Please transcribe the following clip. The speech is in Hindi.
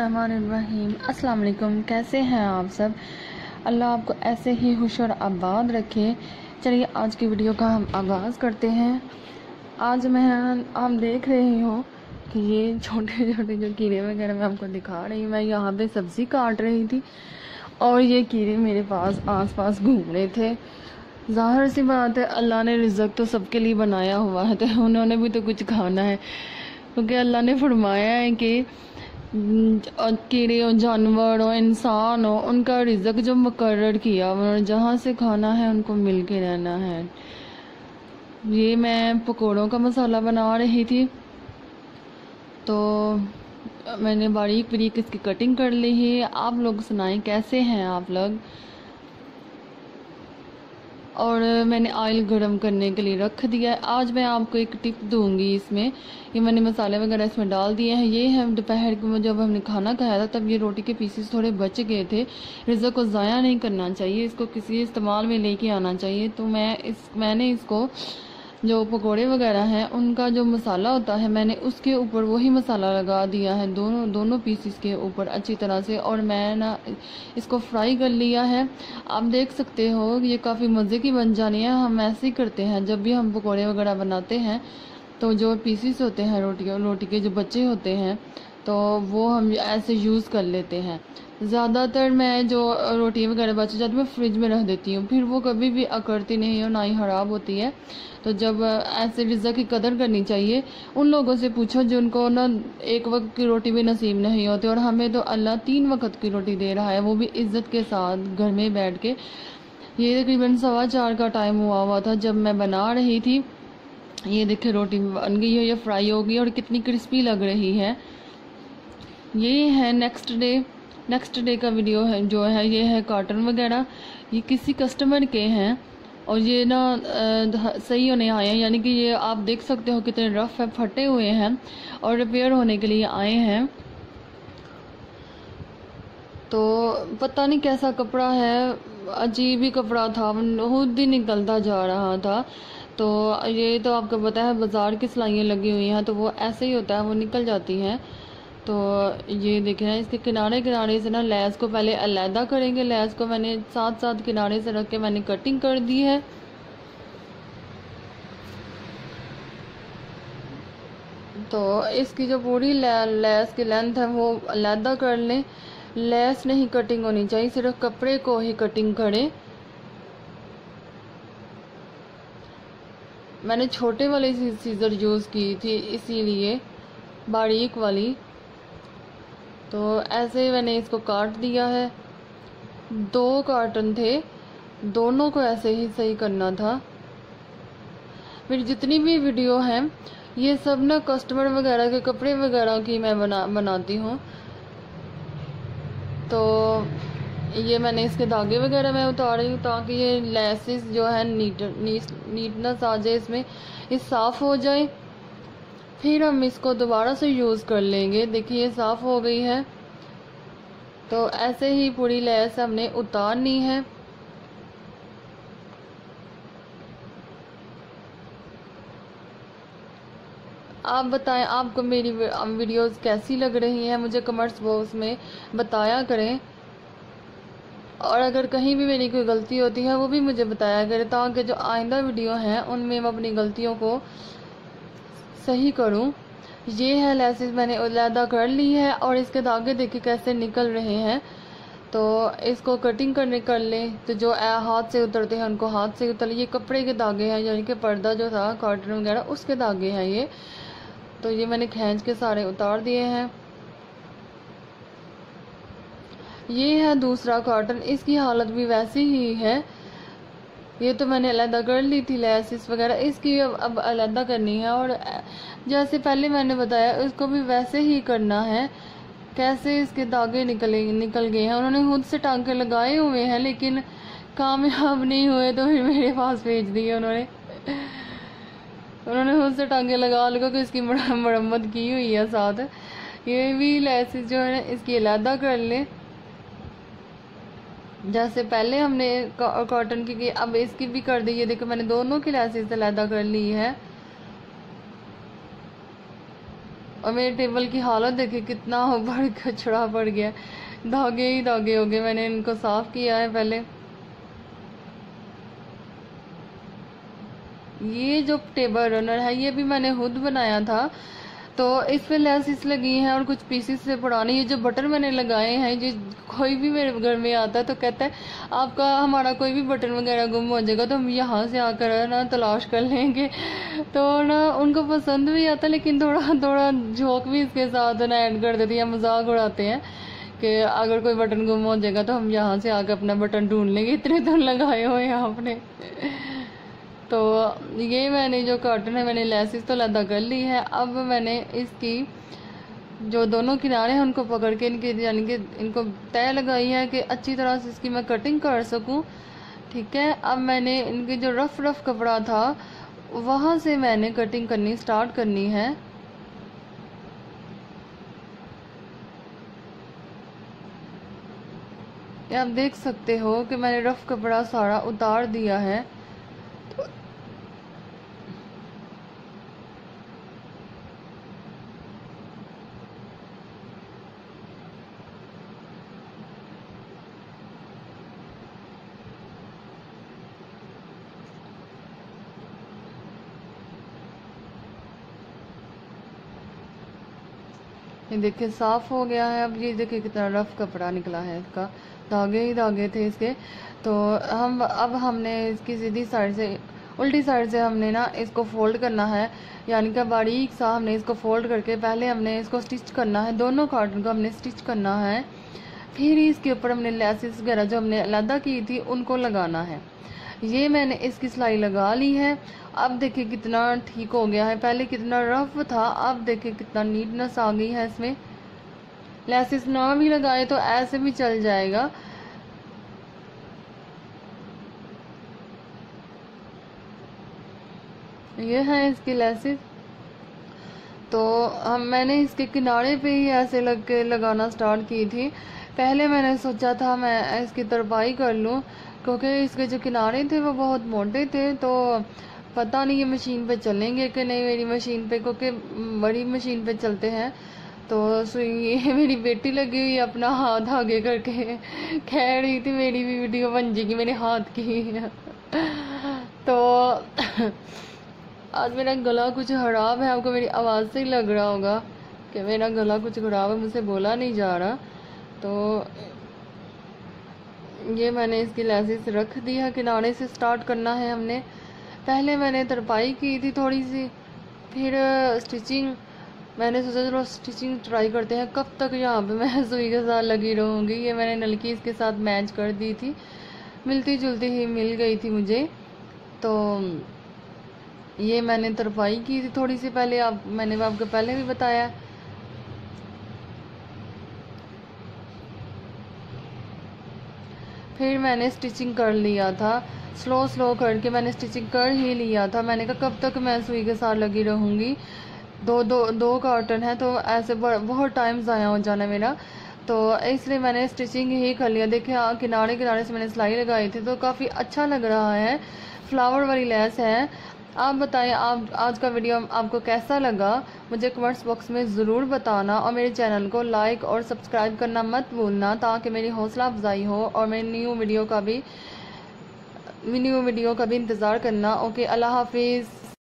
बिस्मिल्लाहिर्रहमानिर्रहीम। अस्सलाम वालेकुम। कैसे हैं आप सब? अल्लाह आपको ऐसे ही खुश और आबाद रखे। चलिए आज की वीडियो का हम आगाज़ करते हैं। आज हम देख रहे हो कि ये छोटे छोटे जो कीड़े वगैरह मैं आपको दिखा रही हूँ। मैं यहाँ पे सब्ज़ी काट रही थी और ये कीड़े मेरे पास आसपास घूम रहे थे। ज़ाहिर सी बात है, अल्लाह ने रिज़्क़ तो सबके लिए बनाया हुआ है, तो उन्होंने भी तो कुछ खाना है, क्योंकि अल्लाह ने फरमाया है कि कीड़े हो, जानवर हो, इंसान हो, उनका रिज़्क़ जो मुकर्रर किया, उन्होंने जहाँ से खाना है उनको मिल के रहना है। ये मैं पकौड़ों का मसाला बना रही थी, तो मैंने बारीक बारीक इसकी कटिंग कर ली है। आप लोग सुनाएं कैसे हैं आप लोग। और मैंने ऑयल गरम करने के लिए रख दिया है। आज मैं आपको एक टिप दूंगी इसमें। ये मैंने मसाले वगैरह इसमें डाल दिए हैं। ये है दोपहर को जब हमने खाना खाया था तब ये रोटी के पीसेस थोड़े बच गए थे। रिज़्क़ को ज़ाया नहीं करना चाहिए, इसको किसी इस्तेमाल में लेके आना चाहिए। तो मैंने इसको जो पकोड़े वगैरह हैं उनका जो मसाला होता है, मैंने उसके ऊपर वही मसाला लगा दिया है, दोनों पीसेस के ऊपर अच्छी तरह से। और मैं ना इसको फ्राई कर लिया है। आप देख सकते हो ये काफ़ी मज़े की बन जानी है। हम ऐसे ही करते हैं जब भी हम पकोड़े वगैरह बनाते हैं, तो जो पीसेस होते हैं रोटी के जो बचे होते हैं, तो वो हम ऐसे यूज़ कर लेते हैं। ज़्यादातर मैं जो रोटी वगैरह बच जाती है मैं फ्रिज में रख देती हूँ, फिर वो कभी भी अकड़ती नहीं और ना ही ख़राब होती है। तो जब ऐसे रिज़्क़ की कदर करनी चाहिए। उन लोगों से पूछो जिनको ना एक वक्त की रोटी भी नसीब नहीं होती, और हमें तो अल्लाह 3 वक्त की रोटी दे रहा है, वो भी इज़्ज़त के साथ घर में बैठ के। ये तकरीबन 4:15 का टाइम हुआ था जब मैं बना रही थी। ये देखिए रोटी बन गई है, ये फ्राई हो गई और कितनी क्रिस्पी लग रही है। ये है नेक्स्ट डे का वीडियो है जो है, ये है कार्टन वगैरह। ये किसी कस्टमर के हैं और ये ना सही होने आए हैं, यानी कि ये आप देख सकते हो कितने रफ है, फटे हुए हैं और रिपेयर होने के लिए आए हैं। तो पता नहीं कैसा कपड़ा है, अजीब ही कपड़ा था, खुद ही निकलता जा रहा था। तो ये तो आपको पता है बाज़ार की सिलाइयाँ लगी हुई हैं, तो वो ऐसे ही होता है, वो निकल जाती हैं। तो ये देखें ना, इसके किनारे से ना लैस को पहले अलहदा करेंगे। लैस को मैंने साथ साथ किनारे से रख के मैंने कटिंग कर दी है। तो इसकी जो पूरी लैस की लेंथ है वो अलहदा कर लें। लैस नहीं कटिंग होनी चाहिए, सिर्फ कपड़े को ही कटिंग करें। मैंने छोटे वाली सीज़र यूज़ की थी, इसीलिए बारीक वाली। तो ऐसे मैंने इसको काट दिया है। 2 कार्टन थे, दोनों को ऐसे ही सही करना था। मेरी जितनी भी वीडियो हैं ये सब ना कस्टमर वगैरह के कपड़े वगैरह की मैं बनाती हूँ। तो ये मैंने इसके धागे वगैरह मैं उतार रही हूँ ताकि ये लेसेस जो है नीटनेस आ जाए इसमें, ये साफ़ हो जाए। फिर हम इसको दोबारा से यूज़ कर लेंगे। देखिए ये साफ़ हो गई है। तो ऐसे ही पूरी लेस हमने उतारनी है। आप बताएं आपको मेरी वीडियोस कैसी लग रही हैं, मुझे कमेंट्स बॉक्स में बताया करें। और अगर कहीं भी मेरी कोई गलती होती है वो भी मुझे बताया करें, ताकि जो आइंदा वीडियो हैं उनमें मैं अपनी गलतियों को सही करूं। ये है लेसेस मैंने अलहदा कर ली है और इसके धागे देखिए कैसे निकल रहे हैं। तो इसको कटिंग कर लें। तो जो हाथ से उतरते हैं उनको हाथ से उतर। ये कपड़े के धागे हैं, यानी कि पर्दा जो था कॉटन वगैरह उसके धागे हैं ये। तो ये मैंने खींच के सारे उतार दिए हैं। ये है दूसरा कॉटन, इसकी हालत भी वैसी ही है। ये तो मैंने अलहदा कर ली थी लेसेस वगैरह, इसकी अब अलहदा करनी है। और जैसे पहले मैंने बताया इसको भी वैसे ही करना है। कैसे इसके धागे निकल गए हैं, उन्होंने खुद से टांके लगाए हुए हैं लेकिन कामयाब नहीं हुए, तो फिर मेरे पास भेज दिए उन्होंने खुद से टांगे लगा कि इसकी मरम्मत की हुई है साथ। ये भी लेसेस जो है इसकी अलहदा कर लें, जैसे पहले हमने कॉटन की अब इसकी भी कर दी। ये देखो मैंने दोनों की लेसेस अलहदा कर ली है। और मेरे टेबल की हालत देखिए, कितना ऊपर कचरा पड़ गया, धागे ही धागे हो गए। मैंने इनको साफ किया है पहले। ये जो टेबल रनर है ये भी मैंने खुद बनाया था, तो इस पे लेसिस लगी हैं और कुछ पीसेस से पुराने। ये जो बटन मैंने लगाए हैं, जो कोई भी मेरे घर में आता है तो कहता है आपका हमारा कोई भी बटन वगैरह गुम हो जाएगा तो हम यहाँ से आकर ना तलाश कर लेंगे। तो ना उनको पसंद भी आता, लेकिन थोड़ा थोड़ा जोक भी इसके साथ ना ऐड कर देते हैं, मजाक उड़ाते हैं कि अगर कोई बटन गुम हो जाएगा तो हम यहाँ से आकर अपना बटन ढूंढ लेंगे, इतने तो लगाए हुए हैं आपने। तो ये मैंने जो कर्टन है मैंने लेसिस तो लदा कर ली है। अब मैंने इसकी जो दोनों किनारे हैं उनको पकड़ के इनके यानी कि इनको तय लगाई है कि अच्छी तरह से इसकी मैं कटिंग कर सकूं। ठीक है, अब मैंने इनके जो रफ रफ कपड़ा था वहाँ से मैंने कटिंग करनी स्टार्ट करनी है। आप देख सकते हो कि मैंने रफ कपड़ा सारा उतार दिया है। ये देखिए साफ हो गया है। अब ये देखिए कितना रफ कपड़ा निकला है, इसका धागे ही धागे थे इसके। तो अब हमने इसकी सीधी साइड से उल्टी साइड से हमने ना इसको फोल्ड करना है, यानी कि बारीक सा हमने इसको फोल्ड करके पहले हमने इसको स्टिच करना है, दोनों कार्टन को हमने स्टिच करना है। फिर इसके ऊपर हमने लेसिस वगैरह जो हमने अलग की थी उनको लगाना है। ये मैंने इसकी सिलाई लगा ली है। अब देखिए कितना ठीक हो गया है, पहले कितना रफ था, अब देखिए कितना नीटनेस आ गई है इसमें। लेसिस ना भी लगाए तो ऐसे भी चल जाएगा। ये है इसकी लेसिस। तो मैंने इसके किनारे पे ही ऐसे लग के लगाना स्टार्ट की थी। पहले मैंने सोचा था मैं इसकी तरपाई कर लूँ, क्योंकि इसके जो किनारे थे वो बहुत मोटे थे, तो पता नहीं ये मशीन पे चलेंगे कि नहीं मेरी मशीन पे, क्योंकि बड़ी मशीन पे चलते हैं। तो सुई ये मेरी बेटी लगी हुई अपना हाथ आगे करके कह रही थी मेरी भी वीडियो बन जाएगी मेरे हाथ की। तो आज मेरा गला कुछ खराब है, आपको मेरी आवाज़ से ही लग रहा होगा कि मेरा गला कुछ खराब है, मुझसे बोला नहीं जा रहा। तो ये मैंने इसकी लेसिस रख दी है, किनारे से स्टार्ट करना है हमने। पहले मैंने तरपाई की थी थोड़ी सी, फिर स्टिचिंग। मैंने सोचा चलो स्टिचिंग ट्राई करते हैं, कब तक यहाँ पे मैं सुई के साथ लगी रहूँगी। ये मैंने नलकी इसके साथ मैच कर दी थी, मिलती जुलती ही मिल गई थी मुझे। तो ये मैंने तरपाई की थी थोड़ी सी पहले, मैंने आपको पहले भी बताया। फिर मैंने स्टिचिंग कर लिया था, स्लो स्लो करके मैंने स्टिचिंग कर ही लिया था। मैंने कहा कब तक मैं सुई के साथ लगी रहूँगी, दो कार्टन है तो ऐसे बहुत टाइम ज़ाया हो जाना मेरा, तो इसलिए मैंने स्टिचिंग ही कर लिया। देखिए किनारे किनारे से मैंने सिलाई लगाई थी, तो काफ़ी अच्छा लग रहा है, फ्लावर वाली लेस है। आप बताएं आप आज का वीडियो आपको कैसा लगा, मुझे कमेंट्स बॉक्स में ज़रूर बताना, और मेरे चैनल को लाइक और सब्सक्राइब करना मत भूलना, ताकि मेरी हौसला अफजाई हो और मेरी न्यू वीडियो का भी इंतज़ार करना। ओके, अल्लाह हाफिज़।